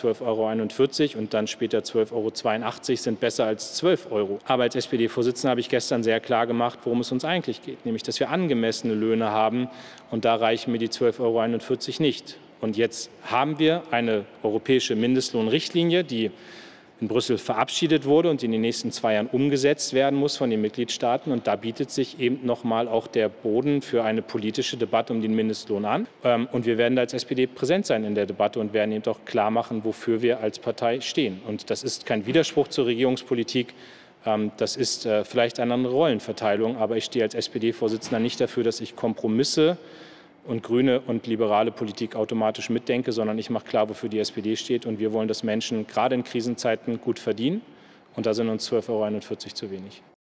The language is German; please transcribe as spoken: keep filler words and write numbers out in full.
zwölf Euro einundvierzig und dann später zwölf Euro zweiundachtzig sind besser als zwölf Euro. Aber als S P D-Vorsitzender habe ich gestern sehr klar gemacht, worum es uns eigentlich geht, nämlich dass wir angemessene Löhne haben, und da reichen mir die zwölf Euro einundvierzig nicht. Und jetzt haben wir eine europäische Mindestlohnrichtlinie, die in Brüssel verabschiedet wurde und die in den nächsten zwei Jahren umgesetzt werden muss von den Mitgliedstaaten. Und da bietet sich eben noch mal auch der Boden für eine politische Debatte um den Mindestlohn an. Und wir werden als S P D präsent sein in der Debatte und werden eben auch klar machen, wofür wir als Partei stehen. Und das ist kein Widerspruch zur Regierungspolitik. Das ist vielleicht eine andere Rollenverteilung. Aber ich stehe als S P D-Vorsitzender nicht dafür, dass ich Kompromisse und grüne und liberale Politik automatisch mitdenke, sondern ich mache klar, wofür die S P D steht. Und wir wollen, dass Menschen gerade in Krisenzeiten gut verdienen. Und da sind uns zwölf Euro einundvierzig zu wenig.